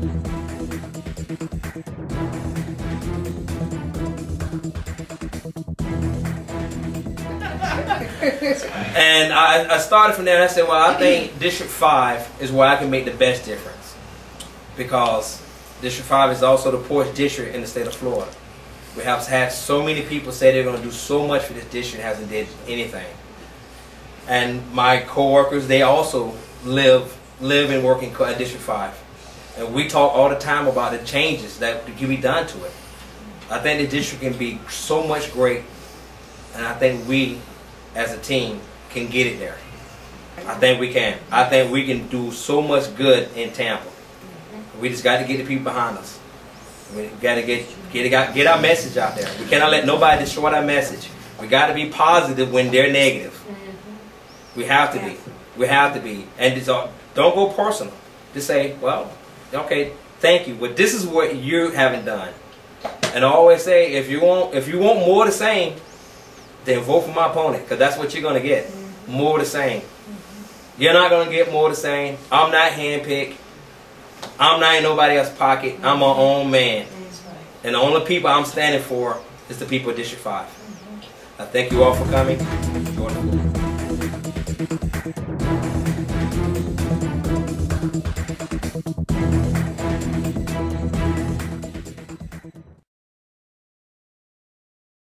And I started from there and I said, well, I think District 5 is where I can make the best difference. Because District 5 is also the poorest district in the state of Florida. We have had so many people say they're going to do so much for this district, hasn't did anything. And my co-workers, they also live and work in District 5. And we talk all the time about the changes that can be done to it. I think the district can be so much great, and I think we, as a team, can get it there. I think we can. I think we can do so much good in Tampa. We just got to get the people behind us. We got to get our message out there. We cannot let nobody destroy our message. We got to be positive when they're negative. We have to be. We have to be. And it's all, don't go personal. Just say, well, okay, thank you, but this is what you haven't done. And I always say, if you want more of the same, then vote for my opponent, because that's what you're going to get. More of the same. You're not going to get more of the same. I'm not handpicked. I'm not in nobody else's pocket. I'm my own man. And the only people I'm standing for is the people of District 5. I thank you all for coming.